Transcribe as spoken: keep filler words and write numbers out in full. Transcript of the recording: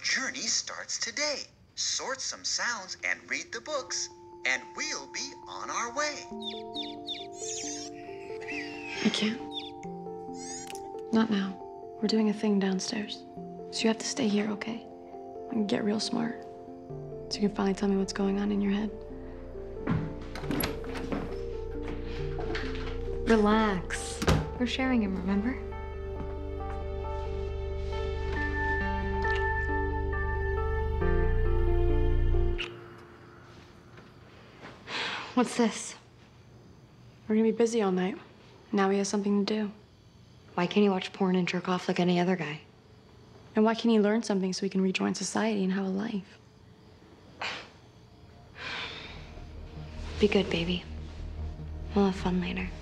journey starts today. Sort some sounds and read the books, and we'll be on our way. I can't. Not now. We're doing a thing downstairs. So you have to stay here, okay? And get real smart. So you can finally tell me what's going on in your head. Relax. We're sharing him, remember? What's this? We're gonna be busy all night. Now he has something to do. Why can't he watch porn and jerk off like any other guy? And why can't he learn something so he can rejoin society and have a life? Be good, baby. We'll have fun later.